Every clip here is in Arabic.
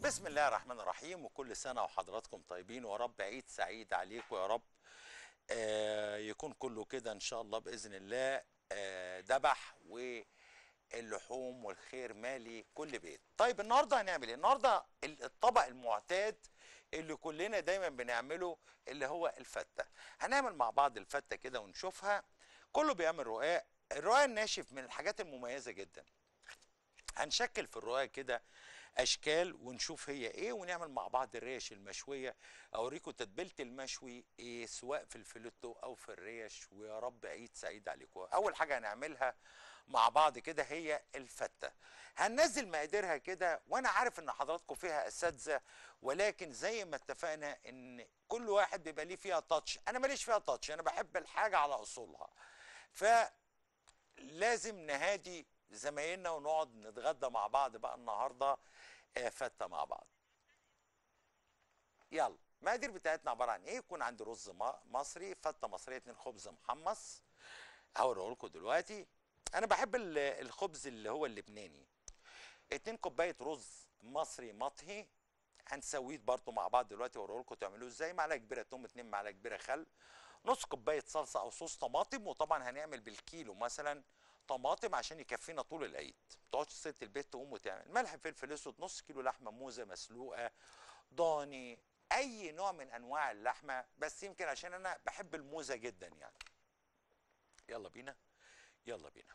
بسم الله الرحمن الرحيم، وكل سنة وحضراتكم طيبين، ويا رب عيد سعيد عليكم يا رب. يكون كله كده إن شاء الله بإذن الله. دبح واللحوم والخير مالي كل بيت. طيب النهاردة هنعمل إيه؟ النهاردة الطبق المعتاد اللي كلنا دايما بنعمله اللي هو الفتة. هنعمل مع بعض الفتة كده ونشوفها. كله بيعمل رقاق. الرقاق الناشف من الحاجات المميزة جدا. هنشكل في الرقاق كده اشكال ونشوف هي ايه، ونعمل مع بعض الريش المشويه. اوريكم تتبيله المشوي ايه، سواء في الفيلوتو او في الريش، ويا رب عيد سعيد عليكم. اول حاجه هنعملها مع بعض كده هي الفته. هننزل مقاديرها كده، وانا عارف ان حضراتكم فيها اساتذه، ولكن زي ما اتفقنا ان كل واحد بيبقى ليه فيها تاتش. انا ماليش فيها تاتش، انا بحب الحاجه على اصولها. فلازم نهادي زمايلنا ونقعد نتغدى مع بعض بقى النهارده فتة مع بعض. يلا، المقادير بتاعتنا عباره عن ايه؟ يكون عندي رز مصري، فته مصريه، 2 خبز محمص هوريه لكم دلوقتي. انا بحب الخبز اللي هو اللبناني. 2 كوبايه رز مصري مطهي، هنسويه برضو مع بعض دلوقتي واوريه لكم تعملوه ازاي. معلقه كبيره توم، 2 معلقه كبيره خل، نص كوبايه صلصه او صوص طماطم. وطبعا هنعمل بالكيلو مثلا طماطم عشان يكفينا طول العيد. ما تقعدش ست البيت تقوم وتعمل. ملح، فلفل اسود، نص كيلو لحمه موزه مسلوقه، ضاني، اي نوع من انواع اللحمه، بس يمكن عشان انا بحب الموزه جدا يعني. يلا بينا، يلا بينا.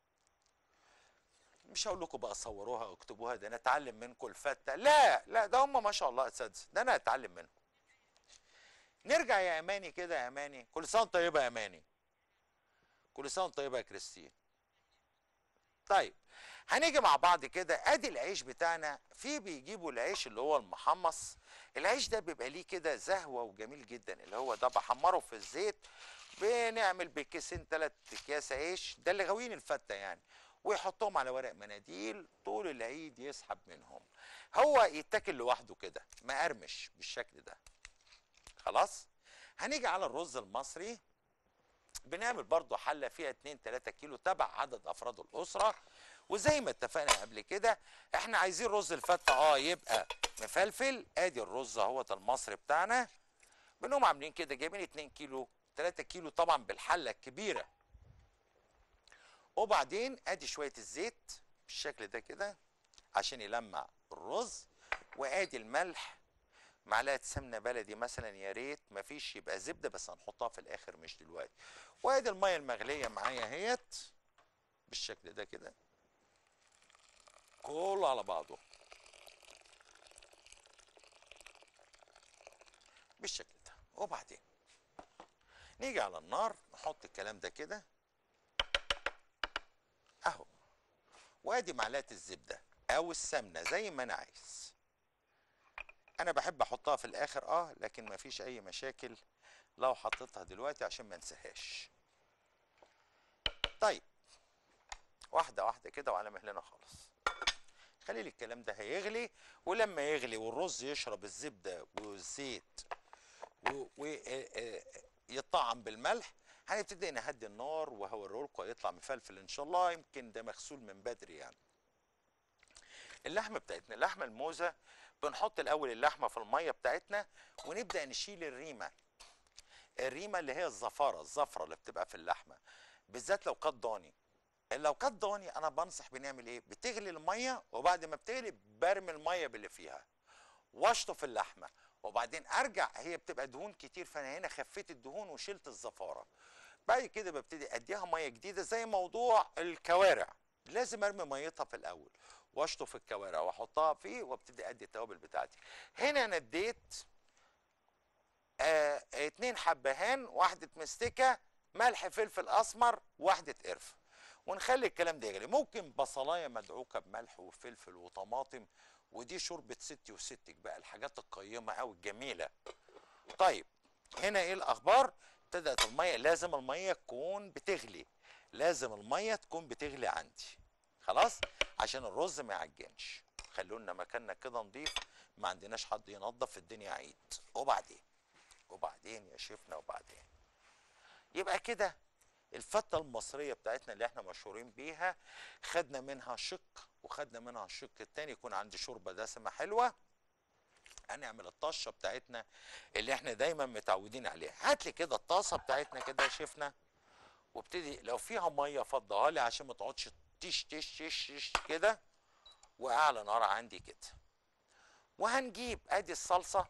مش هقول لكم بقى صوروها او اكتبوها، ده انا اتعلم منكم الفته. لا لا، ده هم ما شاء الله اساتذه، ده انا اتعلم منهم. نرجع يا اماني كده. يا اماني كل سنه وانت طيبه. يا اماني كل سنه وانت طيبه يا كريستين. طيب هنيجي مع بعض كده. ادي العيش بتاعنا. في بيجيبوا العيش اللي هو المحمص. العيش ده بيبقى ليه كده زهوه وجميل جدا، اللي هو ده بحمره في الزيت. بنعمل بكيسين 3 اكياس عيش، ده اللي غاويين الفته يعني، ويحطهم على ورق مناديل طول العيد يسحب منهم. هو يتاكل لوحده كده مقرمش بالشكل ده. خلاص. هنيجي على الرز المصري. بنعمل برضو حله فيها 2 3 كيلو تبع عدد افراد الاسره. وزي ما اتفقنا قبل كده، احنا عايزين رز الفته يبقى مفلفل. ادي الرز اهوت المصري بتاعنا. بنقوم عاملين كده، جايبين 2 كيلو 3 كيلو طبعا بالحله الكبيره. وبعدين ادي شويه الزيت بالشكل ده كده عشان يلمع الرز. وادي الملح، معلقه سمنه بلدي مثلا، يا ريت مفيش يبقى زبده، بس هنحطها في الاخر مش دلوقتي. وادي الميه المغليه معايا اهيت بالشكل ده كده، كله على بعضه بالشكل ده. وبعدين نيجي على النار، نحط الكلام ده كده اهو. وادي معلقه الزبده او السمنه زي ما انا عايز. انا بحب احطها في الاخر لكن مفيش اي مشاكل لو حطيتها دلوقتي عشان ما انساهاش. طيب واحده واحده كده وعلى مهلنا خالص. خلي لي الكلام ده هيغلي، ولما يغلي والرز يشرب الزبده والزيت ويطعم بالملح، هنبتدي نهدي النار وهوريه لكم هيطلع مفلفل ان شاء الله. يمكن ده مغسول من بدري يعني. اللحمه بتاعتنا، اللحمه الموزه، بنحط الاول اللحمه في الميه بتاعتنا ونبدا نشيل الريمه. الريمه اللي هي الزفره اللي بتبقى في اللحمه، بالذات لو كانت ضاني. لو كانت ضاني انا بنصح بنعمل ايه؟ بتغلي الميه، وبعد ما بتغلي برمي الميه باللي فيها واشطف اللحمه، وبعدين ارجع. هي بتبقى دهون كتير، فانا هنا خفيت الدهون وشلت الزفاره. بعد كده ببتدي اديها ميه جديده. زي موضوع الكوارع، لازم ارمي ميتها في الاول واشطف الكوارع واحطها فيه وابتدي ادي التوابل بتاعتي. هنا انا اديت 2 حبهان، 1 مستكه، ملح، فلفل اسمر، 1 قرفه. ونخلي الكلام ده يغلي. ممكن بصلايه مدعوكه بملح وفلفل وطماطم، ودي شوربه ستي وستك بقى، الحاجات القيمه قوي الجميله. طيب هنا ايه الاخبار؟ ابتدت الميه. لازم الميه تكون بتغلي، لازم الميه تكون بتغلي عندي. خلاص، عشان الرز ما يعجنش. خلونا مكاننا كده نضيف، ما عندناش حد ينظف، الدنيا عيد. وبعدين يا شيفنا، وبعدين يبقى كده الفتة المصرية بتاعتنا اللي احنا مشهورين بيها، خدنا منها شق وخدنا منها الشق التاني. يكون عندي شوربة دسمة حلوة هنعمل الطشه بتاعتنا اللي احنا دايما متعودين عليها. هات لي كده الطاسه بتاعتنا كده يا شيفنا، وابتدي لو فيها ميه فضها لي عشان ما تقعدش تش تش تش تش كده، واعلى نار عندي كده. وهنجيب ادي الصلصه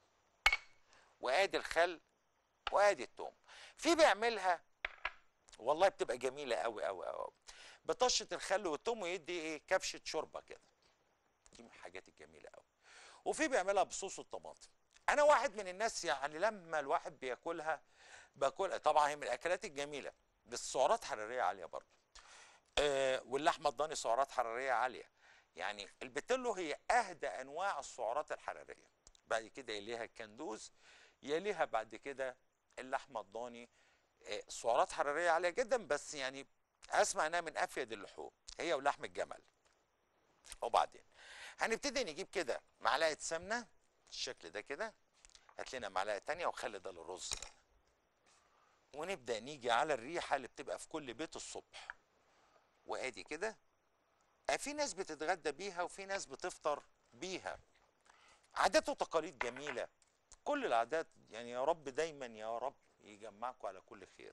وادي الخل وادي التوم. في بيعملها والله بتبقى جميله قوي قوي قوي بطشه الخل والثوم، ويدي ايه كبشه شوربه كده، دي من الحاجات الجميله قوي. وفي بيعملها بصوص الطماطم. انا واحد من الناس يعني لما الواحد بياكلها باكلها طبعا هي من الاكلات الجميله، بس سعرات حراريه عاليه برضه. واللحمه الضاني سعرات حراريه عاليه. يعني البتلو هي اهدى انواع السعرات الحراريه، بعد كده يليها الكندوز، يليها بعد كده اللحمه الضاني. سعرات حراريه عاليه جدا، بس يعني اسمع انها من افيد اللحوم هي ولحم الجمل. وبعدين هنبتدي نجيب كده معلقه سمنه بالشكل ده كده، هات لنا معلقه تانية وخلي ده للرز ده، ونبدا نيجي على الريحه اللي بتبقى في كل بيت الصبح. وادي كده في ناس بتتغدى بيها وفي ناس بتفطر بيها. عادات وتقاليد جميله، كل العادات يعني يا رب دايما يا رب يجمعكم على كل خير.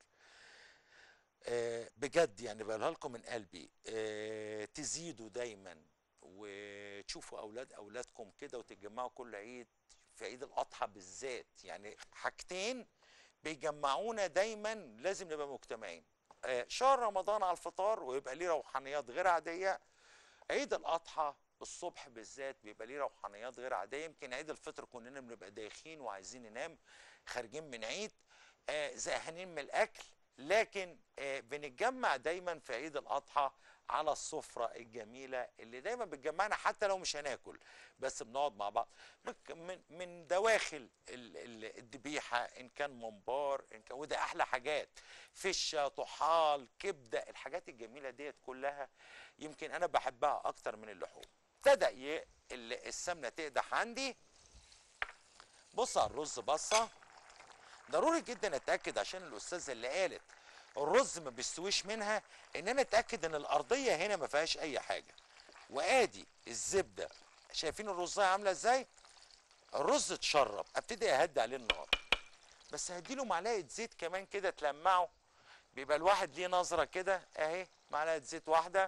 بجد يعني بقولها لكم من قلبي، تزيدوا دايما وتشوفوا اولادكم كده وتتجمعوا كل عيد. في عيد الاضحى بالذات يعني حاجتين بيجمعونا دايما لازم نبقى مجتمعين. شهر رمضان على الفطار ويبقى ليه روحانيات غير عاديه، عيد الاضحى الصبح بالذات بيبقى ليه روحانيات غير عاديه. يمكن عيد الفطر كلنا بنبقى دايخين وعايزين ننام، خارجين من عيد زهقانين من الاكل، لكن بنتجمع دايما في عيد الاضحى على السفره الجميله اللي دايما بتجمعنا حتى لو مش هناكل، بس بنقعد مع بعض من دواخل الذبيحه، ان كان ممبار ان كان، وده احلى حاجات، فشه طحال كبده، الحاجات الجميله ديت كلها يمكن انا بحبها اكتر من اللحوم. ابتدى السمنه تقدح عندي. بص على الرز بصه، ضروري جدا اتاكد عشان الاستاذه اللي قالت الرز ما بيستويش منها ان انا اتاكد ان الارضيه هنا ما فيهاش اي حاجه. وادي الزبده، شايفين الرزايه عامله ازاي؟ الرز اتشرب، ابتدي اهدي عليه النار، بس هديله معلقه زيت كمان كده تلمعه، بيبقى الواحد ليه نظره كده اهي، معلقه زيت واحده.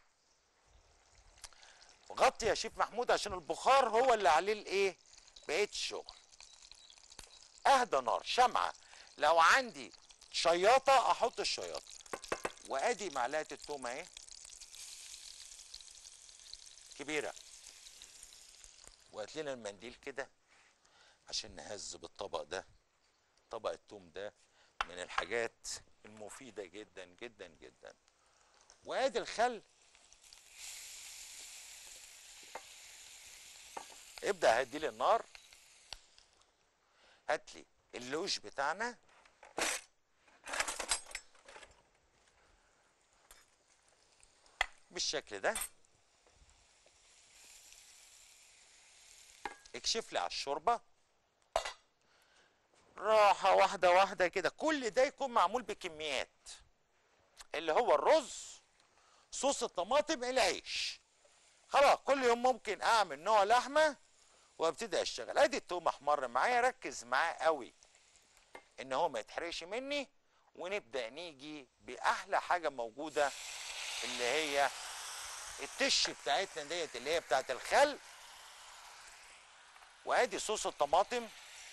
غطي يا شيف محمود عشان البخار هو اللي عليه الايه بقيه الشغل. اهدى نار شمعه، لو عندي شياطه احط الشياطه. وادي معلقه التوم اهي كبيره، وهات لنا المنديل كده عشان نهذب الطبق ده. طبق التوم ده من الحاجات المفيده جدا جدا جدا. وادي الخل، ابدا هدي لي النار. هات لي اللوش بتاعنا بالشكل ده، اكشف لي على الشوربه راحه واحده واحده كده. كل ده يكون معمول بكميات، اللي هو الرز، صوص الطماطم، العيش. خلاص كل يوم ممكن اعمل نوع لحمه وابتدي اشتغل. ادي التوم احمر معايا، ركز معاه قوي ان هو ما يتحرقش مني. ونبدا نيجي باحلى حاجه موجوده اللي هي التش بتاعتنا ديت اللي هي بتاعت الخل. وادي صوص الطماطم.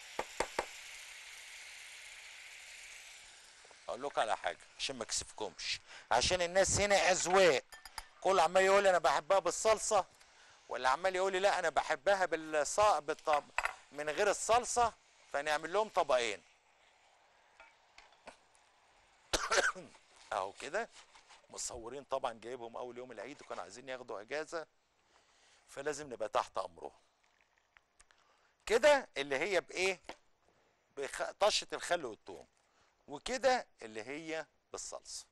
اقول لكم على حاجه عشان ما اكسفكمش، عشان الناس هنا اذواق، كل عمال يقول لي انا بحبها بالصلصه، ولا عمال يقول لي لا انا بحبها من غير الصلصه، فنعمل لهم طبقين اهو كده. مصورين طبعا جايبهم اول يوم العيد وكانوا عايزين ياخدوا اجازه، فلازم نبقى تحت امرهم كده. اللي هي بايه؟ بطشه الخل والثوم. وكده اللي هي بالصلصه.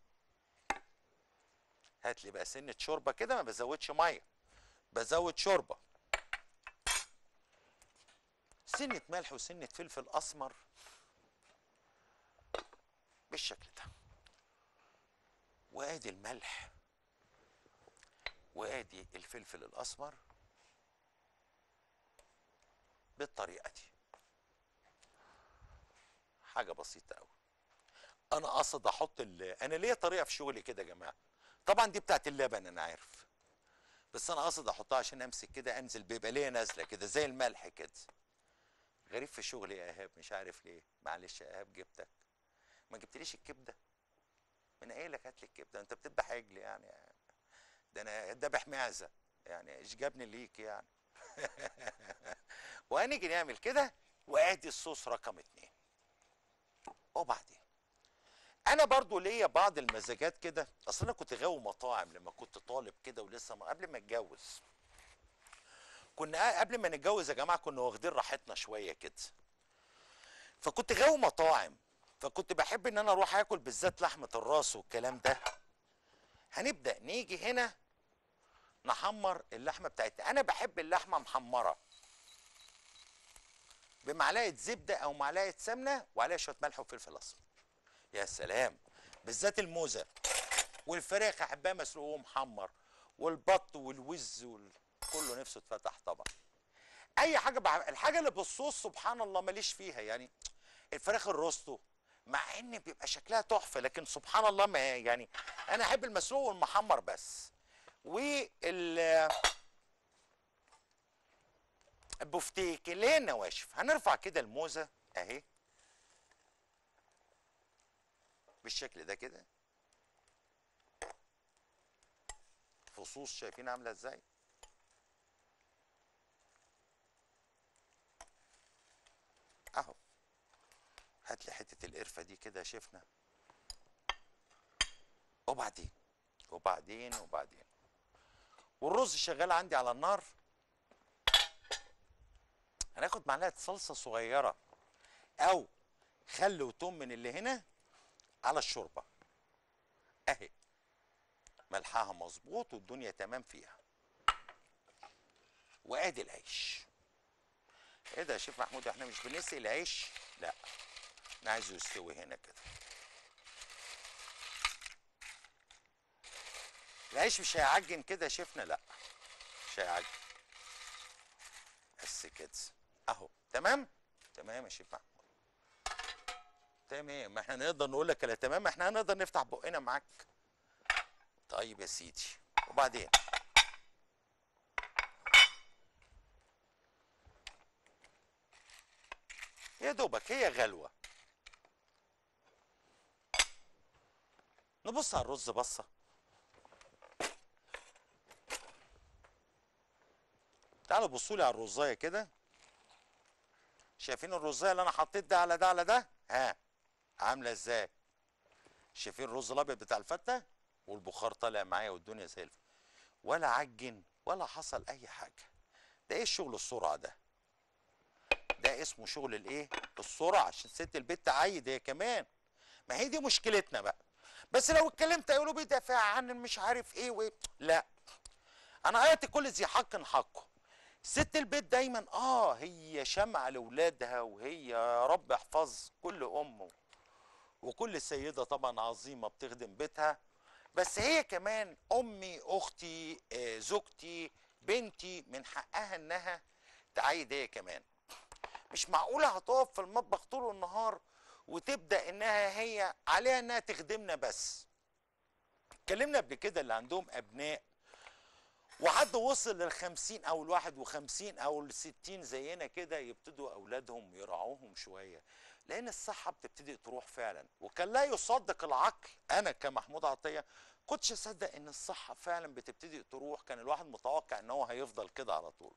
هات لي بقى سنه شوربه كده، ما بزودش ميه، بزود شوربه، سنه ملح وسنه فلفل اسمر بالشكل ده. وادي الملح وادي الفلفل الاسمر بالطريقه دي. حاجه بسيطه قوي. انا قصد احط انا ليا طريقه في شغلي كده يا جماعه، طبعا دي بتاعت اللبن انا عارف، بس انا قصد احطها عشان امسك كده انزل بيبقى ليا نازله كده زي الملح كده. غريب في شغلي يا ايهاب، مش عارف ليه. معلش يا ايهاب جبتك، ما جبتليش الكبده؟ من قايل لك هات لي الكبده، انت بتذبح عجل يعني؟ ده انا ذابح معزه يعني، ايش جابني ليك يعني؟ وهنيجي نعمل كده، وادي الصوص رقم 2. وبعدين انا برضو ليا بعض المزاجات كده، اصل انا كنت غاوي مطاعم لما كنت طالب كده، ولسه قبل ما اتجوز. كنا قبل ما نتجوز يا جماعه كنا واخدين راحتنا شويه كده، فكنت غاوي مطاعم، فكنت بحب ان انا اروح اكل بالذات لحمه الراس والكلام ده. هنبدا نيجي هنا نحمر اللحمه بتاعتنا. انا بحب اللحمه محمره بمعلقه زبده او معلقه سمنه وعليها شويه ملح وفلفل اسمر. يا سلام. بالذات الموزه والفراخ احبها مسلوق ومحمر، والبط والوز كله نفسه اتفتح طبعا. اي حاجه الحاجه اللي بالصوص سبحان الله ماليش فيها يعني. الفراخ الروستو مع ان بيبقى شكلها تحفه، لكن سبحان الله ما يعني، انا احب المسلوق والمحمر بس. البفتيك اللي هي النواشف. هنرفع كده الموزه اهي بالشكل ده كده، فصوص شايفين عامله ازاي؟ اهو. هات لي حته القرفه دي كده يا شيفنا. وبعدين والرز شغال عندي على النار. هناخد معلقه صلصه صغيره او خل وتوم من اللي هنا على الشوربه اهي، ملحها مظبوط والدنيا تمام فيها. وادي العيش. ايه ده يا شيف محمود، احنا مش بنسقي العيش؟ لا، انا عايزه يستوي هنا كده. العيش مش هيعجن كده يا شيفنا؟ لا مش هيعجن، بس كده اهو. تمام يا شيف محمود، تمام. احنا نقدر نقول لك لا تمام، احنا هنقدر نفتح بقنا معاك. طيب يا سيدي. وبعدين يا دوبك هي غلوه. نبص على الرز بصه. تعالوا بصوا لي على الرزايه كده. شايفين الرزايه اللي انا حطيت ده على ده على ده؟ ها، عامله ازاي؟ شايفين الرز الابيض بتاع الفته والبخار طالع معايا والدنيا زي الفل، ولا عجن ولا حصل اي حاجه. ده ايه الشغل السرعه ده؟ ده اسمه شغل الايه؟ السرعه، عشان ست البيت تعيد هي كمان. ما هي دي مشكلتنا بقى. بس لو اتكلمت يقولوا بيدافع عن مش عارف ايه لا، انا اعطي كل ذي حق حقه. ست البيت دايما هي شمعة لاولادها، وهي يا رب احفظ كل ام وكل سيدة طبعا عظيمة بتخدم بيتها، بس هي كمان امي، اختي، زوجتي، بنتي، من حقها انها تعيد هي كمان. مش معقولة هتقف في المطبخ طول النهار وتبدأ انها هي عليها انها تخدمنا بس. اتكلمنا قبل كده اللي عندهم ابناء وحد وصل لل50 او ال51 او ال60 زينا كده، يبتدوا اولادهم يرعوهم شويه، لان الصحه بتبتدي تروح فعلا. وكان لا يصدق العقل، انا كمحمود عطيه كنتش اصدق ان الصحه فعلا بتبتدي تروح. كان الواحد متوقع ان هو هيفضل كده على طول.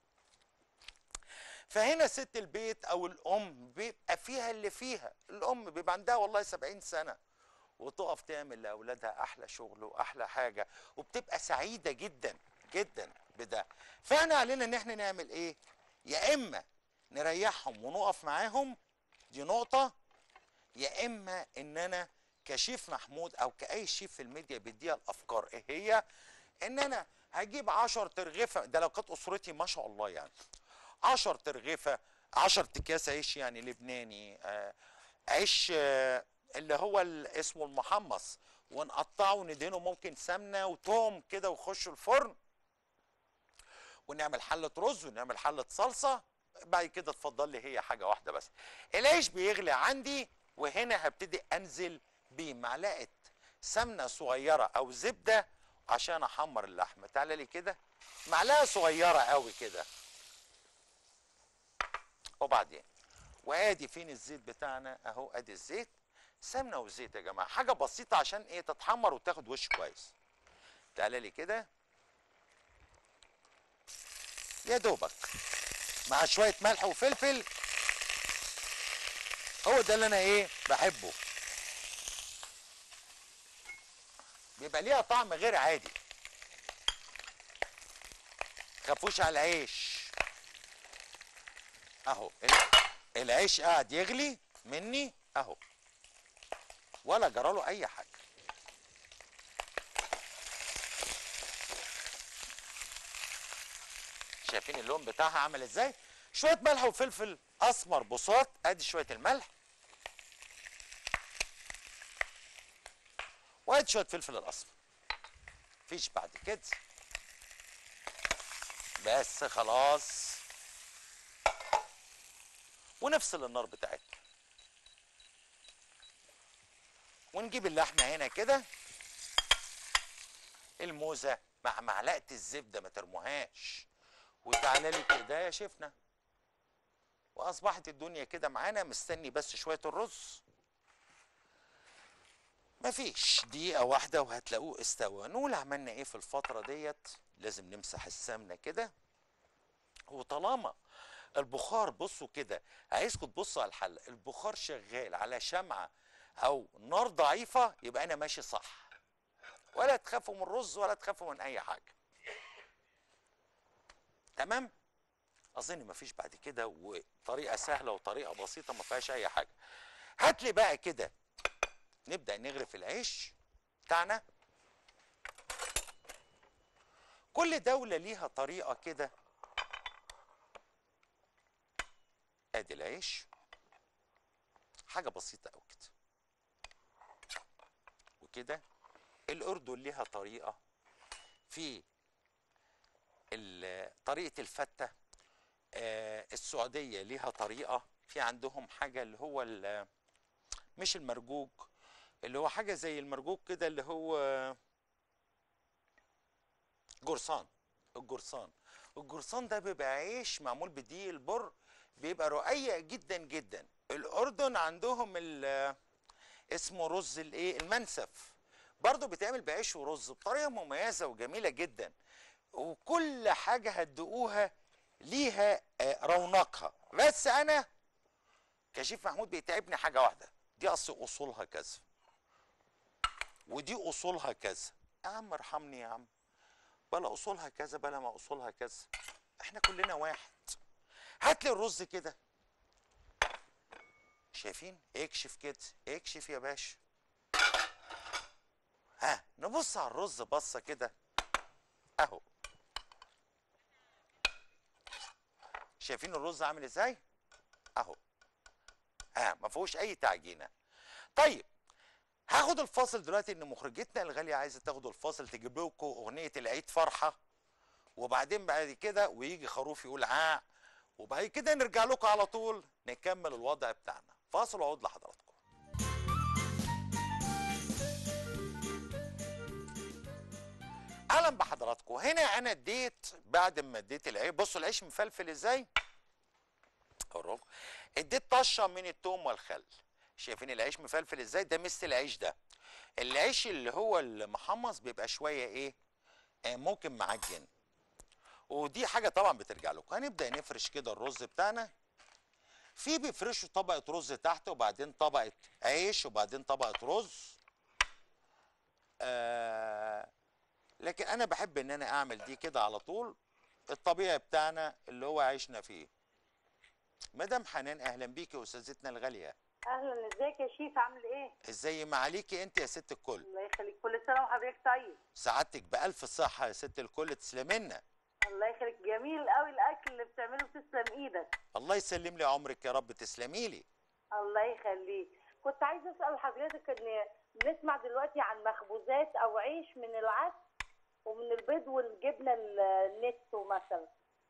فهنا ست البيت او الام بيبقى فيها اللي فيها. الام بيبقى عندها والله 70 سنه وتقف تعمل لاولادها احلى شغل واحلى حاجه، وبتبقى سعيده جدا جدا بده. فاحنا علينا ان احنا نعمل ايه؟ يا اما نريحهم ونقف معاهم، دي نقطه، يا اما ان انا كشيف محمود او كاي شيف في الميديا بيديها الافكار ايه هي، ان انا هجيب 10 ترغيفه. ده لو كانت اسرتي ما شاء الله يعني، 10 ترغيفه، 10 اكياس عيش يعني لبناني، عيش اللي هو اسمه المحمص، ونقطعه وندهنه ممكن سمنه وتوم كده ويخش الفرن، ونعمل حله رز ونعمل حله صلصه. بعد كده اتفضل لي هي حاجه واحده بس. العيش بيغلي عندي، وهنا هبتدي انزل بمعلقه سمنه صغيره او زبده عشان احمر اللحمه. تعالى لي كده، معلقه صغيره قوي كده. وبعدين وادي فين الزيت بتاعنا اهو، ادي الزيت. سمنه وزيت يا جماعه، حاجه بسيطه عشان ايه تتحمر وتاخد وش كويس. تعالى لي كده يا دوبك، مع شويه ملح وفلفل. هو ده اللي انا ايه بحبه، بيبقى ليها طعم غير عادي. خافوش على العيش اهو، العيش قاعد يغلي مني اهو، ولا جراله اي حاجه. شايفين اللون بتاعها عامل ازاي؟ شويه ملح وفلفل اسمر بساط، ادي شويه الملح وادي شويه فلفل الاصفر. مفيش بعد كده، بس خلاص. ونفصل النار بتاعتنا ونجيب اللحمه هنا كده، الموزه مع معلقه الزبده ما ترموهاش. وتعالى لي كده يا شيفنا، واصبحت الدنيا كده معانا. مستني بس شويه الرز، مفيش دقيقه واحده وهتلاقوه استوى. نقول عملنا ايه في الفتره ديت؟ لازم نمسح السمنه كده. وطالما البخار، بصوا كده، عايزكم تبصوا على الحله، البخار شغال على شمعه او نار ضعيفه، يبقى انا ماشي صح. ولا تخافوا من الرز ولا تخافوا من اي حاجه. تمام؟ اظن مفيش بعد كده، وطريقه سهله وطريقه بسيطه ما فيهاش اي حاجه. هات لي بقى كده، نبدا نغرف العيش بتاعنا. كل دوله ليها طريقه كده. ادي العيش، حاجه بسيطه قوي كده. وكده الاردن ليها طريقه، في طريقه الفته. السعوديه ليها طريقه، في عندهم حاجه اللي هو مش المرجوج، اللي هو حاجه زي المرجوج كده، اللي هو جرسان. الجرسان ده بيبقى عيش معمول بدقيق البر، بيبقى رقيق جدا جدا. الاردن عندهم اسمه رز الايه، المنسف، برضه بيتعمل بعيش ورز بطريقه مميزه وجميله جدا. وكل حاجه هتدوقوها ليها رونقها. بس انا كشيف محمود بيتعبني حاجه واحده، دي اصولها كذا ودي اصولها كذا. يا عم ارحمني يا عم، بلا اصولها كذا بلا ما اصولها كذا، احنا كلنا واحد. هات لي الرز كده. شايفين؟ اكشف كده، اكشف يا باشا. ها، نبص على الرز بصه كده اهو. شايفين الرز عامل ازاي اهو؟ ما فيهوش اي تعجينه. طيب هاخد الفاصل دلوقتي، ان مخرجتنا الغاليه عايزه تاخد الفاصل تجيب لكم اغنيه العيد فرحه، وبعدين بعد كده ويجي خروف يقول وبعد كده نرجع لكم على طول نكمل الوضع بتاعنا. فاصل واعود لحضراتكم. اهلا بحضراتكم. هنا انا اديت، بعد ما اديت العيش، بصوا العيش مفلفل ازاي، اوريكم. اديت طشه من الثوم والخل. شايفين العيش مفلفل ازاي؟ ده مثل العيش ده. العيش اللي هو المحمص بيبقى شويه ايه، ممكن معجن. ودي حاجه طبعا بترجع لكم. هنبدا نفرش كده الرز بتاعنا. في بيفرشوا طبقه رز تحت، وبعدين طبقه عيش، وبعدين طبقه رز. لكن انا بحب ان انا اعمل دي كده على طول، الطبيعي بتاعنا اللي هو عايشنا فيه. مدام حنان، اهلا بيكي يا استاذتنا الغاليه. اهلا، ازيك يا شيف؟ عامل ايه؟ ازاي ما عليكي انت يا ست الكل؟ الله يخليك، كل سنه وحضرتك طيب. سعادتك بالف صحه يا ست الكل، تسلمينا. الله يخليك، جميل قوي الاكل اللي بتعمله، تسلم ايدك. الله يسلم لي عمرك يا رب، تسلمي لي. الله يخليك. كنت عايزه اسال حضرتك، ان بنسمع دلوقتي عن مخبوزات او عيش من العدس ومن البيض والجبنه النستو مثلا،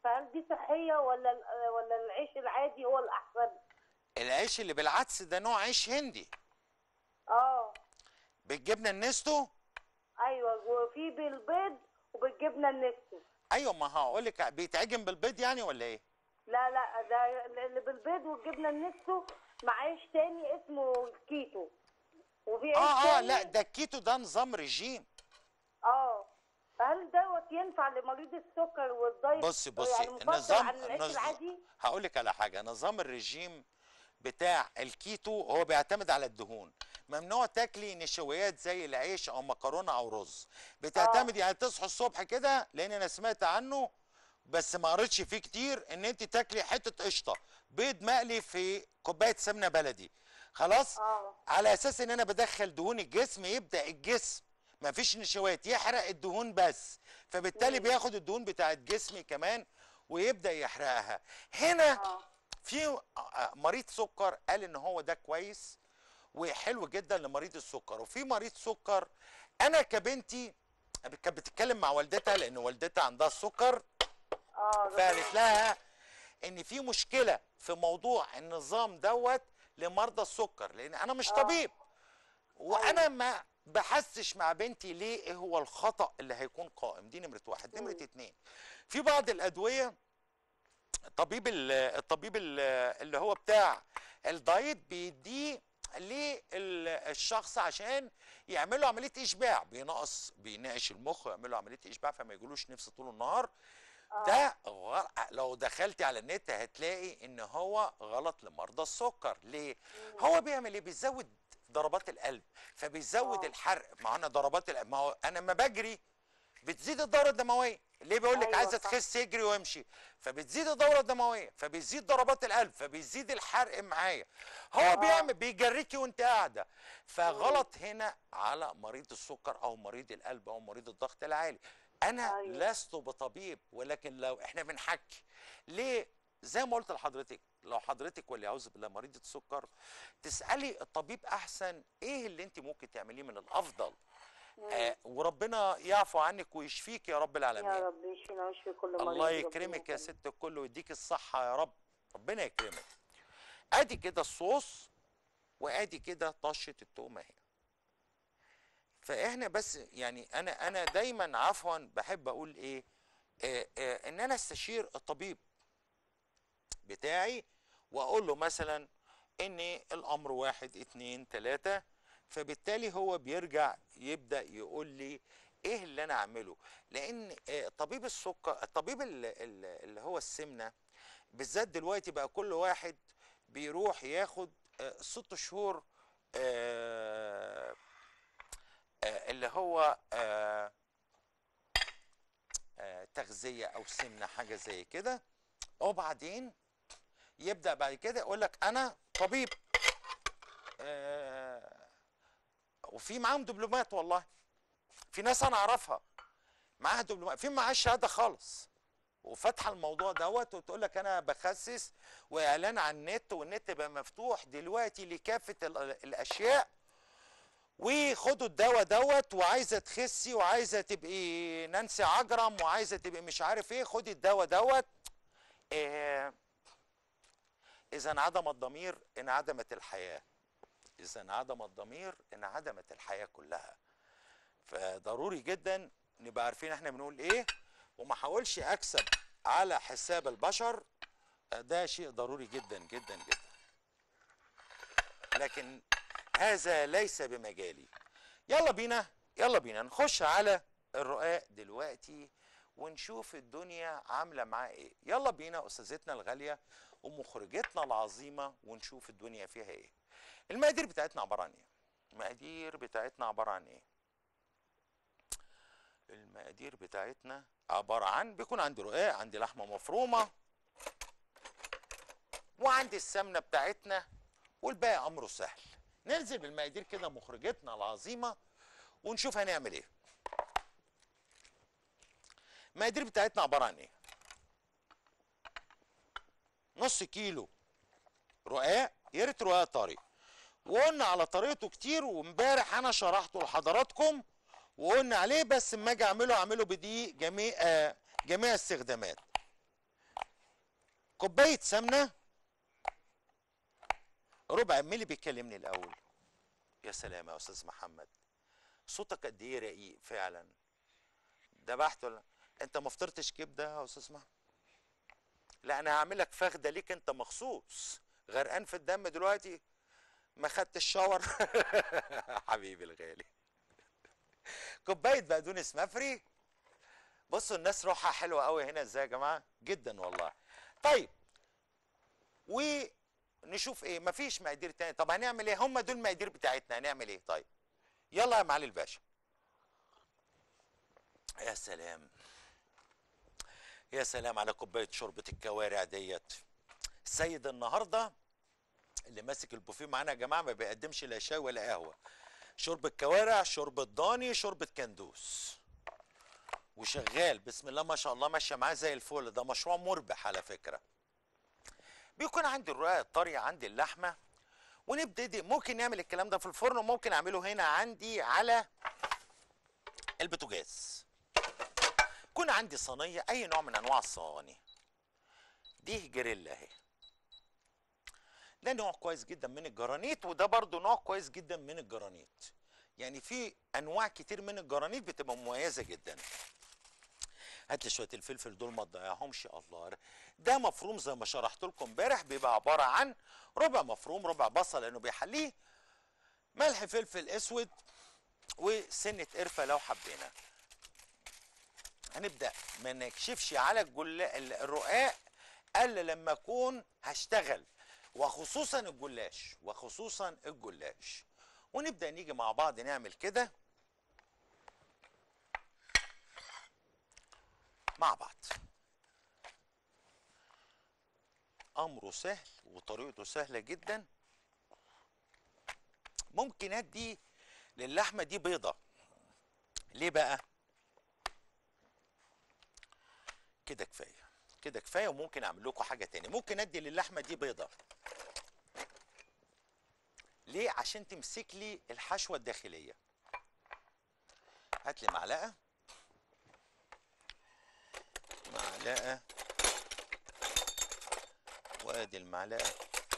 فهل دي صحيه ولا العيش العادي هو الاحسن؟ العيش اللي بالعدس ده نوع عيش هندي اه بالجبنه النستو. ايوه، وفي بالبيض وبالجبنه النستو. ايوه ما هقول لك بيتعجن بالبيض يعني ولا ايه؟ لا ده اللي بالبيض والجبنه النستو مع عيش تاني اسمه كيتو، وفي عيش لا تاني. ده الكيتو ده نظام رجيم. اه، فهل دوت ينفع لمريض السكر والدايت؟ بصي يعني مفضل نظام عن العيش العادي؟ هقول لك على حاجه. نظام الرجيم بتاع الكيتو هو بيعتمد على الدهون. ممنوع تاكلي نشويات زي العيش او مكرونه او رز. اه بتعتمد يعني تصحي الصبح كده، لان انا سمعت عنه بس ما قريتش فيه كتير، ان انت تاكلي حته قشطه بيض مقلي في كوبايه سمنه بلدي. خلاص، اه على اساس ان انا بدخل دهون الجسم، يبدا الجسم ما فيش نشويات يحرق الدهون بس، فبالتالي امم بياخد الدهون بتاعت جسمي كمان ويبدا يحرقها. هنا اه في مريض سكر قال ان هو ده كويس وحلو جدا لمريض السكر. وفي مريض سكر، انا كبنتي كانت بتتكلم مع والدتها لان والدتها عندها السكر، اه ربنا فقالت يشفيك. لها ان في مشكله في موضوع النظام دوت لمرضى السكر، لان انا مش اه طبيب وانا ايوه. ما بحسش مع بنتي ليه ايه هو الخطأ اللي هيكون قائم. دي نمره واحد. نمره امم اتنين، في بعض الادويه اللي هو بتاع الدايت بيديه للشخص عشان يعملوا عمليه اشباع، بينعش المخ ويعملوا عمليه اشباع فما يجيلوش نفس طول النهار. اه ده لو دخلتي على النت هتلاقي ان هو غلط لمرضى السكر. ليه؟ امم هو بيعمل ايه؟ بيزود ضربات القلب، فبيزود اه الحرق. ما انا ضربات القلب، ما هو انا لما بجري بتزيد الدوره الدمويه. ليه بيقول لك ايوه عايزه صح. تخس يجري ويمشي؟ فبتزيد الدوره الدمويه، فبيزيد ضربات القلب، فبيزيد الحرق معايا. هو اه بيجريكي وانت قاعده. امم فغلط هنا على مريض السكر او مريض القلب او مريض الضغط العالي. انا ايوه لست بطبيب، ولكن لو احنا بنحكي ليه، زي ما قلت لحضرتك، لو حضرتك واللي يعوذ بالله مريضه سكر، تسالي الطبيب احسن ايه اللي انت ممكن تعمليه من الافضل. امم وربنا يعفو عنك ويشفيك يا رب يا العالمين. رب يشفينا ويشفي كل الله مريض، ربنا يكرمك يا يكرمك. ست الكل ويديك الصحة يا رب. ربنا يكرمك. ادي كده الصوص، وادي كده طشة التومة اهي. فاحنا بس يعني انا دايما عفوا بحب اقول ايه، ان انا استشير الطبيب بتاعي واقول له مثلا ان الامر واحد اتنين تلاتة، فبالتالي هو بيرجع يبدأ يقول لي ايه اللي انا اعمله. لان طبيب السكر، الطبيب اللي هو السمنة بالذات دلوقتي بقى كل واحد بيروح ياخد 6 شهور اللي هو تغذية او سمنة حاجة زي كده، وبعدين يبدأ بعد كده يقول لك انا طبيب. وفي معاهم دبلومات، والله في ناس انا اعرفها معاها دبلومات، في معاها شهاده خالص وفاتحه الموضوع دوت، وتقول لك انا بخسس واعلان على النت، والنت بقى مفتوح دلوقتي لكافه الاشياء، وخدوا الدواء دوت، وعايزه تخسي وعايزه تبقي نانسي عجرم وعايزه تبقي مش عارف ايه، خدي الدواء دوت. اذا انعدم الضمير انعدمت الحياه. اذا انعدم الضمير انعدمت الحياه كلها. فضروري جدا نبقى عارفين احنا بنقول ايه، وما حاولش اكسب على حساب البشر. ده شيء ضروري جدا جدا جدا، لكن هذا ليس بمجالي. يلا بينا، يلا بينا نخش على الرقاق دلوقتي ونشوف الدنيا عامله معاه ايه. يلا بينا استاذتنا الغاليه ومخرجتنا العظيمه ونشوف الدنيا فيها ايه. المقادير بتاعتنا عباره عن ايه؟ المقادير بتاعتنا عباره عن ايه؟ المقادير بتاعتنا عباره عن، بيكون عندي رقاق، عندي لحمه مفرومه، وعندي السمنه بتاعتنا، والباقي امره سهل. ننزل بالمقادير كده مخرجتنا العظيمه ونشوف هنعمل ايه. المقادير بتاعتنا عباره عن ايه؟ نص كيلو رقاق، يا ريت رقاق طري، وقلنا على طريقته كتير، وامبارح انا شرحته لحضراتكم وقلنا عليه، بس اما اجي اعمله بدقيق جميع استخدامات. كوبايه سمنه، ربع. مين اللي بيكلمني الاول؟ يا سلام يا استاذ محمد، صوتك قد ايه رقيق فعلا. دبحت ولا انت ما فطرتش كبده يا استاذ محمد؟ لا انا هعمل لك فخده ليك انت مخصوص. غرقان في الدم دلوقتي، ما خدت الشاور. حبيبي الغالي. كوبايه بقدونس مفري. بصوا الناس روحها حلوه قوي هنا ازاي يا جماعه، جدا والله. طيب ونشوف ايه، مفيش مقادير تاني. طب هنعمل ايه؟ هم دول المقادير بتاعتنا، هنعمل ايه؟ طيب يلا يا معالي الباشا. يا سلام، يا سلام على كوبايه شوربه الكوارع ديت. السيد النهارده اللي ماسك البوفيه معانا يا جماعه ما بيقدمش لا شاي ولا قهوه. شوربه كوارع، شوربه ضاني، شوربه كندوس، وشغال بسم الله ما شاء الله، ماشيه معاه زي الفل. ده مشروع مربح على فكره. بيكون عندي الرقاق الطري، عندي اللحمه، ونبتدي. ممكن نعمل الكلام ده في الفرن، وممكن اعمله هنا عندي على البوتاجاز. يكون عندي صينيه، اي نوع من انواع الصواني. دي جريلا اهي، ده نوع كويس جدا من الجرانيت، وده برضو نوع كويس جدا من الجرانيت. يعني في انواع كتير من الجرانيت بتبقى مميزه جدا. هات لي شويه الفلفل دول ما تضيعهمش. الله، ده مفروم زي ما شرحت لكم امبارح، بيبقى عباره عن ربع مفروم، ربع بصل لانه بيحليه، ملح، فلفل اسود، وسنه قرفه لو حبينا. هنبدا ما نكشفش على الرقاق الا لما اكون هشتغل، وخصوصا الجلاش، وخصوصا الجلاش. ونبدا نيجي مع بعض نعمل كده مع بعض. امره سهل وطريقته سهله جدا. ممكن ادي للحمه دي بيضه. ليه بقى؟ كده كفايه، كده كفايه. وممكن اعمل لكم حاجه تاني، ممكن ادي للحمه دي بيضه. ليه؟ عشان تمسك لي الحشوه الداخليه. هات لي معلقه، معلقه، وادي المعلقه.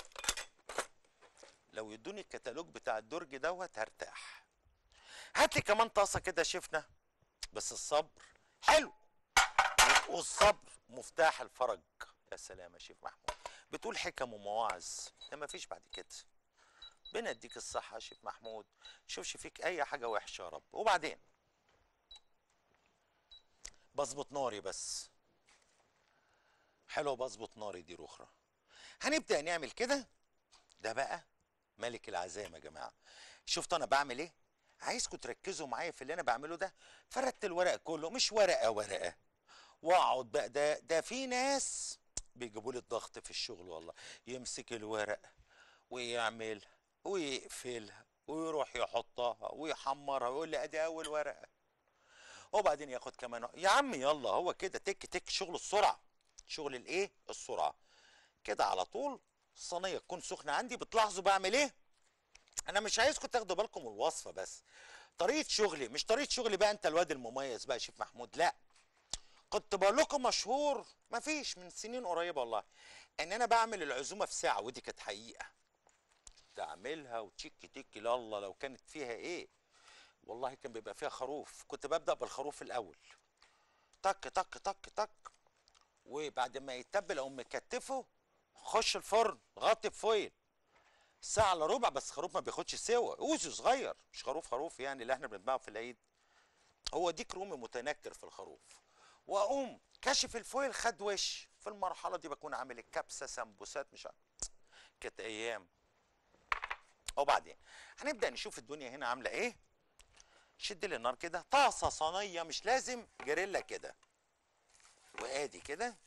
لو يدوني الكتالوج بتاع الدرج دوت هرتاح. هات لي كمان طاسه كده شفنا، بس الصبر حلو، والصبر مفتاح الفرج. يا سلام يا شيخ محمود، بتقول حكم ومواعظ، ده مفيش بعد كده. بنديك الصحه يا شيخ محمود، شوفش فيك اي حاجه وحشه يا رب. وبعدين بظبط ناري بس، حلو، بظبط ناري دي رخرة. هنبدا نعمل كده. ده بقى ملك العزايم يا جماعه. شفتوا انا بعمل ايه؟ عايزكم تركزوا معايا في اللي انا بعمله ده. فردت الورق كله، مش ورقه ورقه، واقعد بقى. ده في ناس بيجيبوا لي الضغط في الشغل والله. يمسك الورق ويعمل ويقفلها ويروح يحطها ويحمرها ويقول لي ادي اول ورقه، وبعدين ياخد كمان. يا عم يلا، هو كده تك تك، شغل السرعه، شغل الايه؟ السرعه. كده على طول. الصينيه تكون سخنه عندي. بتلاحظوا بعمل ايه؟ انا مش عايزكم تاخدوا بالكم من الوصفه بس، طريقه شغلي مش طريقه شغلي بقى انت الواد المميز بقى شيف محمود، لا. كنت بقول لكم مشهور مفيش من سنين قريبه والله ان انا بعمل العزومه في ساعه، ودي كانت حقيقه. تعملها وتشيك تيك الله لو كانت فيها ايه. والله كان بيبقى فيها خروف، كنت ببدا بالخروف الاول، تك تك تك تك، وبعد ما يتبل اقوم مكتفه، خش الفرن، غطي بفويل ساعه الا ربع. بس خروف ما بياخدش سوا، اوزي صغير، مش خروف يعني اللي احنا بنتباعه في العيد. هو ديك رومي متنكر في الخروف. واقوم كاشف الفويل، خد وش. في المرحله دي بكون عامل الكبسه، سمبوسات، مش عارف. كانت ايام. وبعدين هنبدا نشوف الدنيا هنا عامله ايه. شد لي النار كده، طاسه، صينيه، مش لازم جريلا كده، وادي كده.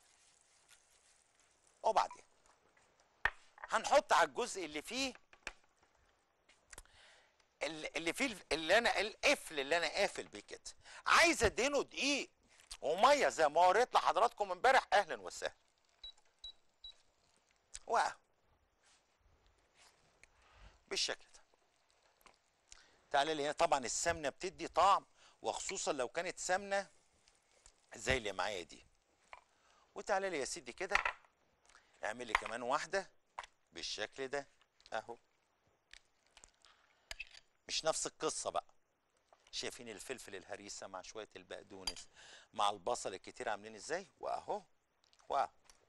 وبعدين هنحط على الجزء اللي انا القفل اللي انا قافل بيه كده. عايز ادينه دقيق وميه زي ما وريت لحضراتكم امبارح، اهلا وسهلا. واهو بالشكل ده. تعالى لي هنا. طبعا السمنه بتدي طعم، وخصوصا لو كانت سمنه زي اللي معايا دي. وتعالى لي يا سيدي كده، اعملي كمان واحده بالشكل ده اهو. مش نفس القصه بقى. شايفين الفلفل الهريسه مع شويه البقدونس مع البصل الكتير عاملين ازاي؟ واهو واو.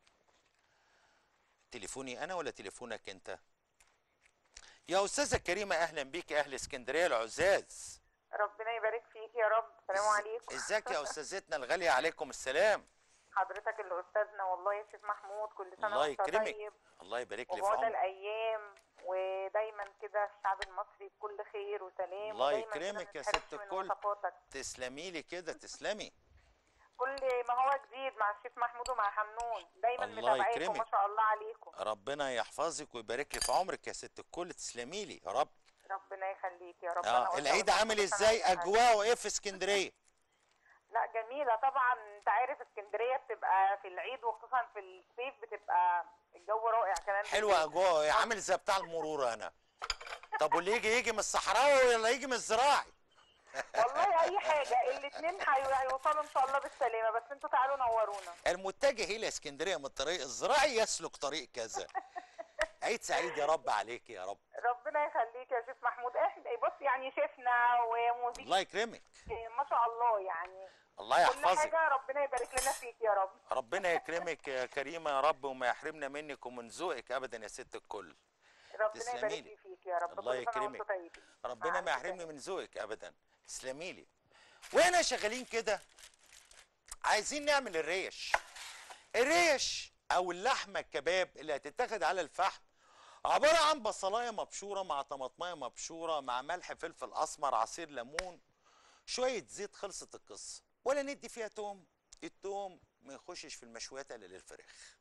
تليفوني انا ولا تليفونك انت؟ يا استاذه كريمه اهلا بيك، اهل اسكندريه العزاز. ربنا يبارك فيك يا رب. السلام عليكم. ازيك يا استاذتنا الغاليه؟ عليكم السلام. حضرتك اللي استاذنا والله يا شيخ محمود، كل سنه الله وانت يكرمك. طيب الله يبارك لي في وبعد عمرك. الايام، ودايما كده الشعب المصري بكل خير وسلام. الله ودايما كده يكرمك يا نتحرمش ست من الكل. وصفاتك. تسلمي لي كده، تسلمي. كل ما هو جديد مع الشيخ محمود ومع حمنون دايما الله متابعاكم، يكرمك. ما شاء الله عليكم. ربنا يحفظك ويبارك لي في عمرك يا ست الكل، تسلمي لي يا رب. ربنا يخليك يا رب. أنا قلت العيد أقول عامل كل سنة ازاي؟ وأنت طيب. اجواءه ايه في اسكندريه؟ لا جميلة طبعا. انت عارف اسكندرية بتبقى في العيد وخصوصا في الصيف بتبقى الجو رائع كمان. حلوه اجواءه ايه؟ عامل زي بتاع المرور انا. طب واللي يجي من الصحراوي ولا يجي من الزراعي؟ والله اي حاجة، الاتنين هيوصلوا ان شاء الله بالسلامة، بس انتوا تعالوا نورونا. المتجه الى اسكندريه من الطريق الزراعي يسلك طريق كذا. عيد سعيد يا رب عليك يا رب. ربنا يخليك يا شيخ محمود. احنا بص يعني شفنا ومذيع الله يكرمك. ما شاء الله يعني. الله كل يحفظك. حاجة ربنا يبارك لنا فيك يا رب. ربنا يكرمك يا كريمه يا رب، وما يحرمنا منك ومن ذوقك ابدا يا ست الكل. ربنا تسلمي يبارك لي. لي فيك يا رب. الله كل سنة يكرمك. وانتوا طيبين. ربنا مع ما ألف يحرمني سلامة. من ذوقك ابدا. تسلمي لي. واحنا شغالين كده عايزين نعمل الريش. الريش او اللحمه الكباب اللي هتتاخد على الفحم عباره عن بصلايه مبشوره مع طماطمايه مبشوره مع ملح فلفل اسمر عصير ليمون شويه زيت، خلصت القصه. ولا ندي فيها توم. التوم ما يخشش في المشويات الا للفراخ.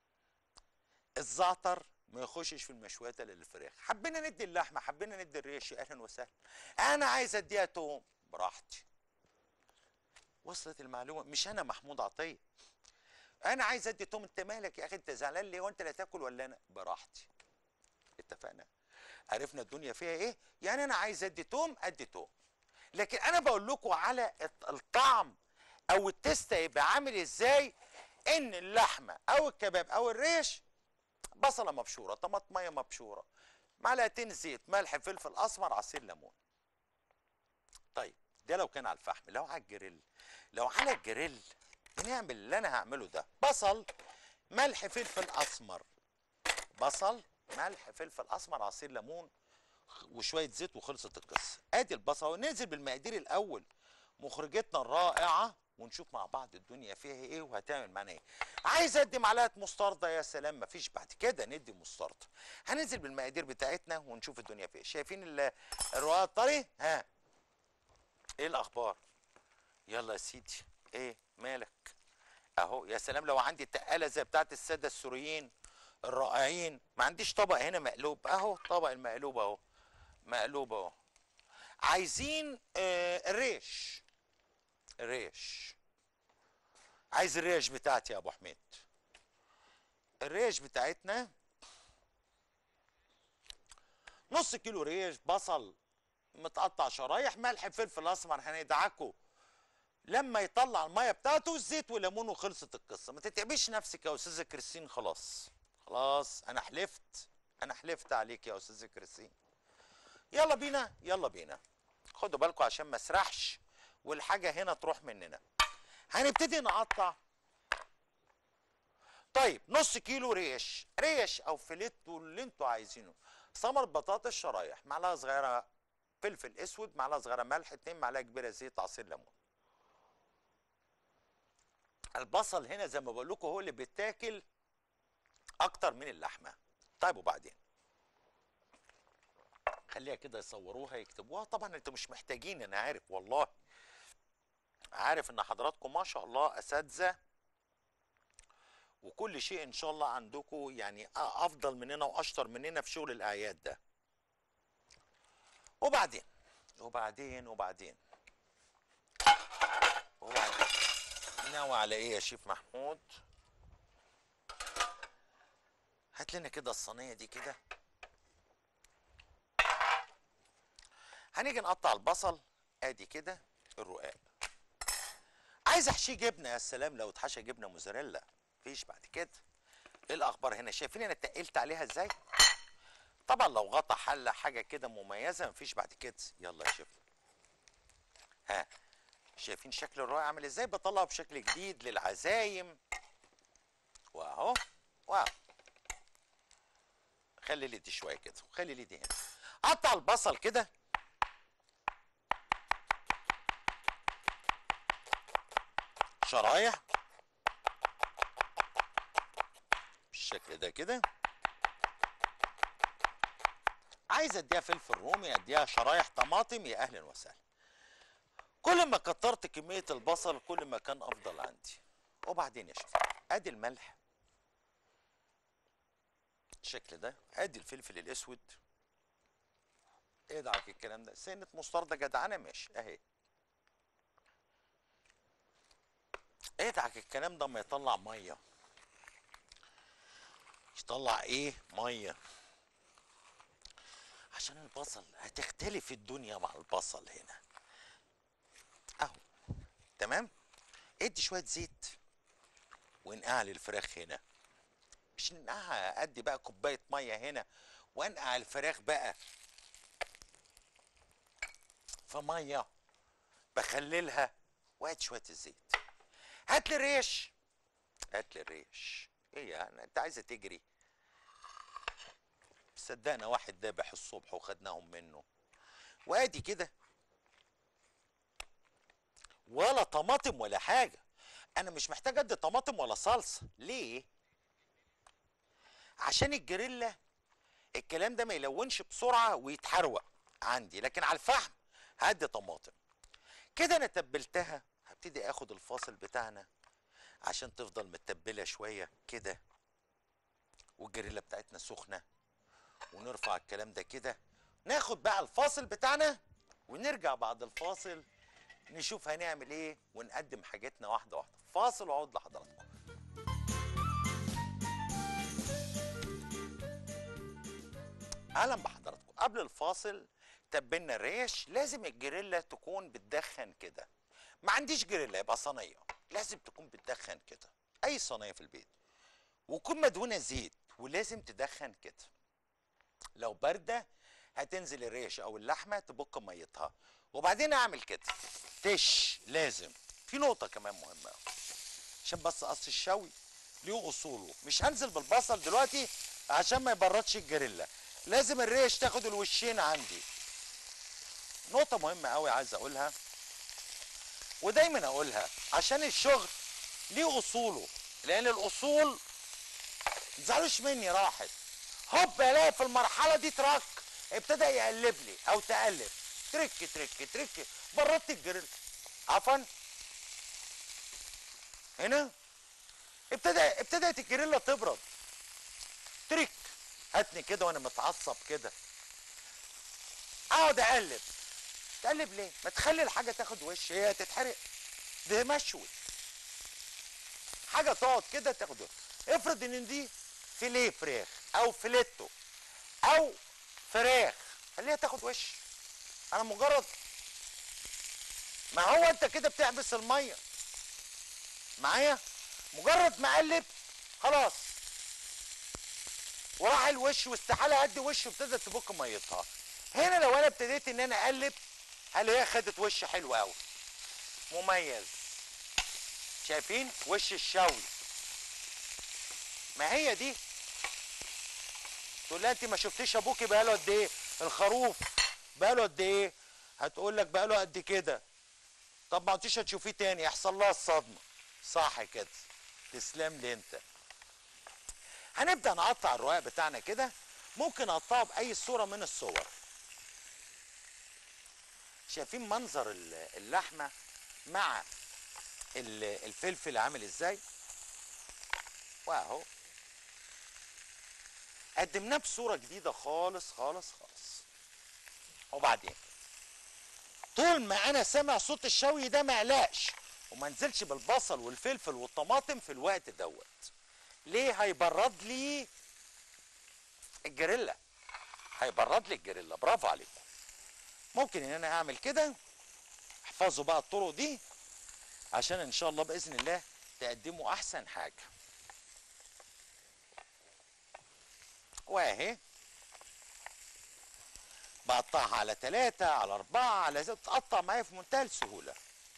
الزعتر ما يخشش في المشويات الا للفراخ. حبينا ندي اللحمه، حبينا ندي الريش، اهلا وسهلا. انا عايز اديها توم براحتي. وصلت المعلومه؟ مش انا محمود عطيه. انا عايز ادي توم. انت مالك يا اخي؟ انت زعلان ليه؟ وانت اللي هتاكل ولا انا؟ براحتي. اتفقنا؟ عرفنا الدنيا فيها ايه؟ يعني انا عايز ادي توم ادي توم، لكن انا بقول لكم على الطعم او التست يبقى عامل ازاي. ان اللحمه او الكباب او الريش بصله مبشوره، طماطميه مبشوره، معلقتين زيت، ملح فلفل اسمر عصير ليمون. طيب ده لو كان على الفحم. لو على الجريل، لو على الجريل بنعمل اللي انا هعمله ده. بصل، ملح فلفل اسمر، بصل ملح فلفل اسمر عصير ليمون وشويه زيت وخلصت القصه. ادي البصل وننزل بالمقادير الاول مخرجتنا الرائعه ونشوف مع بعض الدنيا فيها ايه وهتعمل معانا ايه. عايز ادي معلقه مستردة؟ يا سلام، مفيش بعد كده ندي مستردة. هننزل بالمقادير بتاعتنا ونشوف الدنيا فيها. شايفين الرقاق الطري؟ ها ايه الاخبار؟ يلا يا سيدي. ايه مالك؟ اهو. يا سلام لو عندي تقاله زي بتاعت الساده السوريين الرائعين. ما عنديش طبق هنا مقلوب اهو. طبق المقلوب اهو، مقلوب اهو. عايزين الريش. الريش. عايز الريش بتاعتي يا ابو حميد. الريش بتاعتنا نص كيلو ريش، بصل متقطع شرايح، ملح فلفل اسمر هندعكه لما يطلع الميه بتاعته، الزيت وليمون وخلصت القصه. ما تتعبيش نفسك يا استاذه كريستين. خلاص خلاص انا حلفت، انا حلفت عليك يا استاذه كريستين. يلا بينا يلا بينا. خدوا بالكم عشان ما اسرحش والحاجه هنا تروح مننا. هنبتدي نقطع. طيب نص كيلو ريش، ريش او فيليتو اللي انتوا عايزينه. ثمر بطاطس شرايح، معلقه صغيره فلفل اسود، معلقه صغيره ملح، 2 معلقه كبيره زيت، عصير ليمون. البصل هنا زي ما بقول لكم هو اللي بيتاكل اكتر من اللحمه. طيب وبعدين خليها كده يصوروها يكتبوها. طبعا انتوا مش محتاجين، انا عارف والله، عارف ان حضراتكم ما شاء الله اساتذه وكل شيء ان شاء الله عندكم يعني افضل مننا واشطر مننا في شغل الاعياد ده. وبعدين وبعدين وبعدين وبعدين ناوي على ايه يا شيف محمود؟ هات لنا كده الصينيه دي كده. هنيجي نقطع البصل ادي كده الرقاق. عايز احشيه جبنه، يا سلام لو اتحشى جبنه موزاريلا، مفيش بعد كده. ايه الاخبار هنا؟ شايفين انا تقلت عليها ازاي؟ طبعا لو غطى حله حاجه كده مميزه مفيش بعد كده. يلا يا شيف، ها شايفين شكل الرقاق عامل ازاي؟ بطلعه بشكل جديد للعزايم. واهو واو. خلي ايدي شويه كده، وخلي ايدي هنا. قطع البصل كده شرايح بالشكل ده كده. عايز اديها فلفل رومي، اديها شرايح طماطم، يا اهلا وسهلا. كل ما كترت كميه البصل كل ما كان افضل عندي. وبعدين يا شيخ ادي الملح بالشكل ده، ادي الفلفل الاسود. ادعك الكلام ده، سنه مستردة جدعانه ماشي اهي. ادعك الكلام ده ما يطلع ميه. يطلع ايه؟ ميه. عشان البصل هتختلف الدنيا مع البصل هنا اهو. تمام. ادي شويه زيت وانقع لي الفراخ هنا. مش ننقعها، ادي بقى كوبايه ميه هنا وانقع الفراخ بقى في ميه بخللها. وادي شويه الزيت. هات لي الريش، هات لي الريش. ايه يعني انت عايزه تجري؟ صدقنا واحد ذابح الصبح وخدناهم منه. وادي كده ولا طماطم ولا حاجه. انا مش محتاج ادي طماطم ولا صلصه. ليه؟ عشان الجريلا الكلام ده ما يلونش بسرعه ويتحروق عندي، لكن على الفحم هدي طماطم. كده انا تبلتها. هبتدي اخد الفاصل بتاعنا عشان تفضل متبله شويه كده، والجريلا بتاعتنا سخنه. ونرفع الكلام ده كده، ناخد بقى الفاصل بتاعنا ونرجع بعد الفاصل نشوف هنعمل ايه ونقدم حاجتنا واحده واحده. فاصل وعود لحضراتكم. اهلا بحضراتكم. قبل الفاصل تبلنا الريش. لازم الجريلا تكون بتدخن كده. ما عنديش جريلا يبقى صينيه، لازم تكون بتدخن كده. اي صينيه في البيت وتكون مدهونه زيت، ولازم تدخن كده. لو بارده هتنزل الريش او اللحمه تبك ميتها. وبعدين اعمل كده لازم. في نقطه كمان مهمه عشان بس قص الشوي ليه اصوله. مش هنزل بالبصل دلوقتي عشان ما يبردش الجريلا. لازم الريش تاخد الوشين عندي. نقطه مهمه قوي عايز اقولها ودايما اقولها عشان الشغل ليه اصوله. لان الاصول متزعلوش مني راحت هوب الاقي في المرحله دي تراك ابتدى يقلب لي او تقلب. ترك ترك ترك بردت الجريل. عفوا هنا ابتدت الجريلا تبرد. ترك هاتني كده وانا متعصب كده اقعد اقلب. تقلب ليه؟ ما تخلي الحاجه تاخد وش، هي تتحرق. ده مشوي. حاجه تقعد كده تاخد وش. افرض ان دي فيليه فراخ او فيليتو او فراخ، خليها تاخد وش. انا مجرد ما هو انت كده بتحبس الميه معايا. مجرد ما اقلب خلاص وراح الوش، واستحاله ادي وش وابتدت تبك ميتها. هنا لو انا ابتديت ان انا اقلب هلاقيها خدت وش حلو قوي مميز. شايفين وش الشوي؟ ما هي دي. تقول لها انت ما شفتيش ابوكي بقاله قد ايه؟ الخروف بقاله قد ايه؟ هتقول لك بقاله قد كده. طب ما انتيش هتشوفيه تاني يحصل لها الصدمه. صح كده. تسلم لي انت. هنبدا نقطع الرقاق بتاعنا كده. ممكن نقطعه باي صوره من الصور. شايفين منظر اللحمه مع الفلفل عامل ازاي؟ واهو قدمناه بصوره جديده خالص خالص خالص. وبعدين طول ما انا سامع صوت الشوي ده ما اقلقش وما نزلش بالبصل والفلفل والطماطم في الوقت دوت. ليه؟ هيبرد لي الجريلا. هيبرد لي الجريلا. برافو عليكم. ممكن ان انا اعمل كده. احفظوا بقى الطرق دي عشان ان شاء الله باذن الله تقدموا احسن حاجه. واهي بقطعها على 3 على 4 على 6، تقطع معايا في منتهى السهوله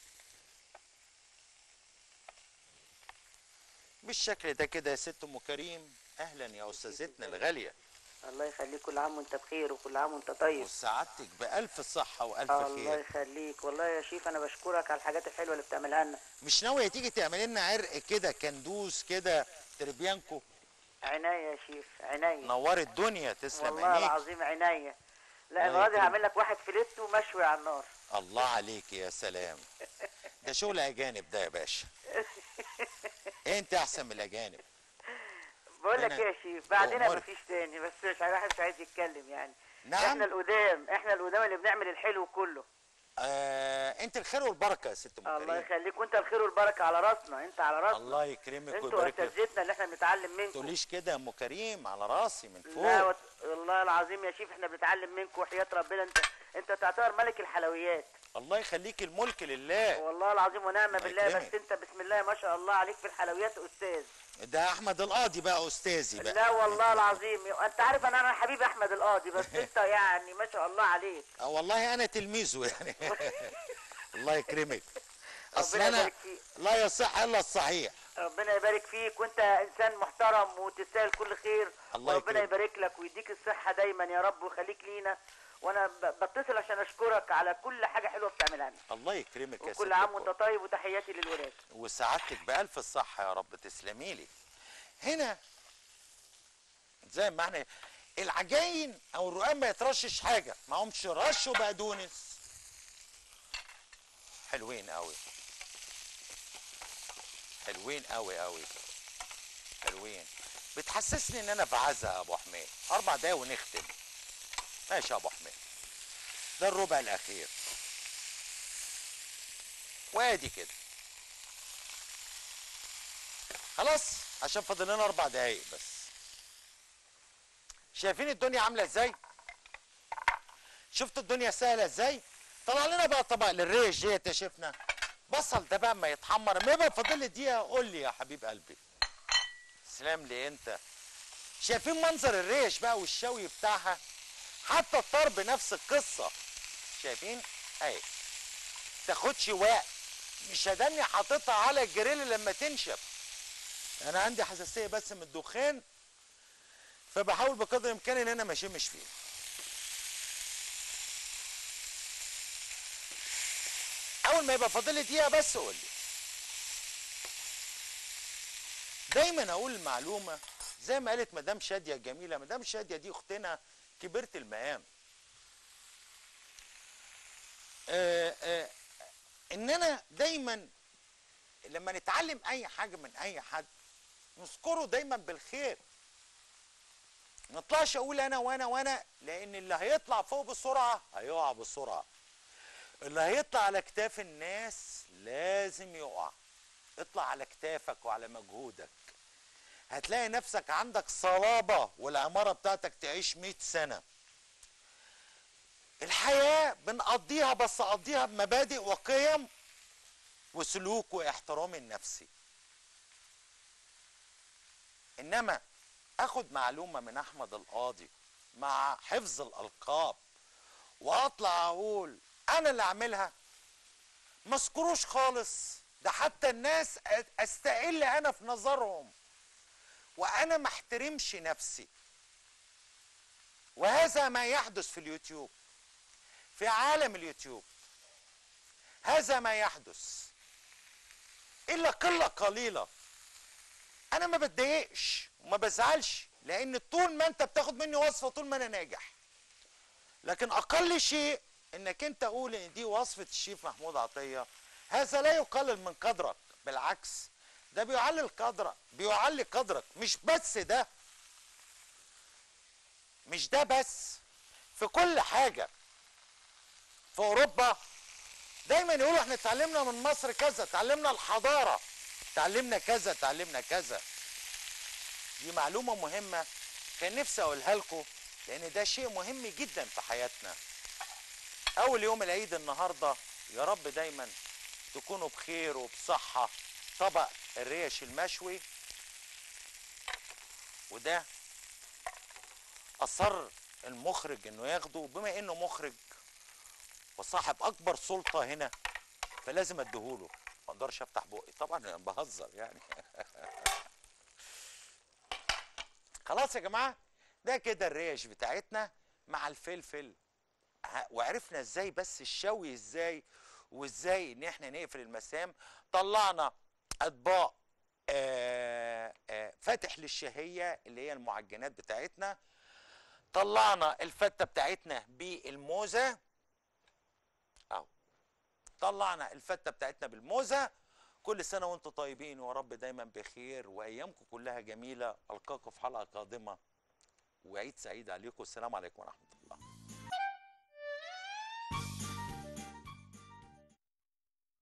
بالشكل ده كده يا ست ام كريم. اهلا يا استاذتنا الغاليه. الله يخليك، كل عام وانت بخير وكل عام وانت طيب. وسعادتك بالف صحه والف الله خير. يخليك، والله يا شيف انا بشكرك على الحاجات الحلوه اللي بتعملها لنا. مش ناويه تيجي تعملي لنا عرق كده كندوس كده تربيانكو؟ عناية يا شيف، عناية. نور الدنيا، تسلم والله عينيك. العظيم عناية. لا الله المره دي يكرمك. هعمل لك واحد فيليتو مشوي على النار. الله عليك يا سلام. ده شغل اجانب ده يا باشا. انت احسن من الاجانب. بقول لك أنا- ايه يا شيف، بعدين أموري. مفيش تاني، بس مش الواحد مش عايز يتكلم يعني. نعم. احنا القدام اللي بنعمل الحلو كله. انت الخير والبركه يا ست ام الله كريم. يخليك، وانت الخير والبركه على راسنا، انت على راسنا. الله يكرمك انتوا ويبارك لك. اساتذتنا اللي احنا بنتعلم منكم. تقوليش كده يا ام كريم، على راسي من فوق. لا والله العظيم يا شيف احنا بنتعلم منكم وحياة ربنا. انت تعتبر ملك الحلويات. الله يخليك، الملك لله. والله العظيم ونعم الله بالله. يكرمك. بس انت بسم الله ما شاء الله عليك في الحلويات استاذ. ده احمد القاضي بقى استاذي بقى. لا والله العظيم انت عارف انا حبيب احمد القاضي، بس انت يعني ما شاء الله عليك. والله انا تلميذه يعني. الله يكرمك. اصل ربنا انا يبارك فيك. لا يصح الا الصحيح. ربنا يبارك فيك، وانت انسان محترم وتستاهل كل خير. الله وربنا يكرمك. يبارك لك ويديك الصحة دايما يا رب ويخليك لينا. وانا بتصل عشان اشكرك على كل حاجة حلوة بتعملها لنا. الله يكرمك يا ست وكل عام وانت الكل. طيب، وتحياتي للولاد. وسعادتك بألف الصحة يا رب، تسلمي لي. هنا زي ما احنا العجاين او الرقاق ما يترشش حاجة، معهمش رش وبقدونس. حلوين قوي، حلوين قوي قوي، حلوين. بتحسسني ان انا في عزا يا ابو حميد. 4 دقايق ونختم. ماشي يا ابو حميد. ده الربع الاخير. وادي كده خلاص، عشان فاضل لنا 4 دقايق بس. شايفين الدنيا عامله ازاي؟ شفتوا الدنيا سهله ازاي؟ طلع لنا بقى طبق للريش ديت يا شيفنا. بصل ده بقى ما يتحمر، ما يبقى فاضل لي دقيقه قول لي يا حبيب قلبي. تسلم لي انت. شايفين منظر الريش بقى والشوي بتاعها؟ حتى الطرب نفس القصه. شايفين؟ اهي تاخدش وقت. مش هدني حاططها على الجريل لما تنشف. انا عندي حساسيه بس من الدخان، فبحاول بقدر الامكان ان انا ما اشمش فيه. اول ما يبقى فاضل لي دقيقه بس قول لي. دايما اقول المعلومه زي ما قالت مدام شاديه الجميله. مدام شاديه دي اختنا كبيره المقام. ان انا دايما لما نتعلم اي حاجه من اي حد نذكره دايما بالخير. ما اطلعش اقول انا وانا، لان اللي هيطلع فوق بسرعه هيقع بسرعه. اللي هيطلع على كتاف الناس لازم يقع. اطلع على كتافك وعلى مجهودك، هتلاقي نفسك عندك صلابه والعماره بتاعتك تعيش 100 سنه. الحياه بنقضيها، بس اقضيها بمبادئ وقيم وسلوك واحترام النفسي. انما اخد معلومه من احمد القاضي مع حفظ الالقاب واطلع اقول انا اللي اعملها، ما اذكروش خالص. ده حتى الناس استقل انا في نظرهم، وانا ما احترمش نفسي. وهذا ما يحدث في اليوتيوب، في عالم اليوتيوب. هذا ما يحدث الا قله قليله. انا ما بتضايقش وما بزعلش، لان طول ما انت بتاخد مني وصفه طول ما انا ناجح. لكن اقل شيء انك انت قول ان دي وصفه الشيف محمود عطيه، هذا لا يقلل من قدرك، بالعكس ده بيعلي قدرك. مش بس ده، مش ده بس، في كل حاجه. في اوروبا دايما يقولوا احنا اتعلمنا من مصر كذا، اتعلمنا الحضاره، اتعلمنا كذا، اتعلمنا كذا. دي معلومه مهمه كان نفسي اقولها لكم، لان ده شيء مهم جدا في حياتنا. اول يوم العيد النهارده، يا رب دايما تكونوا بخير وبصحه. طبق الريش المشوي، وده اصر المخرج انه ياخده، بما انه مخرج وصاحب اكبر سلطه هنا فلازم اديهوله، ما اقدرش افتح بقي طبعا، انا بهزر يعني. خلاص يا جماعه، ده كده الريش بتاعتنا مع الفلفل. وعرفنا ازاي بس الشوي ازاي، وازاي ان احنا نقفل المسام. طلعنا اطباق فاتح للشهيه اللي هي المعجنات بتاعتنا. طلعنا الفته بتاعتنا بالموزه اهو، طلعنا الفته بتاعتنا بالموزه. كل سنه وانتم طيبين، ويا رب دايما بخير وايامكم كلها جميله. القاكم في حلقه قادمه، وعيد سعيد عليكم. السلام عليكم ورحمه الله.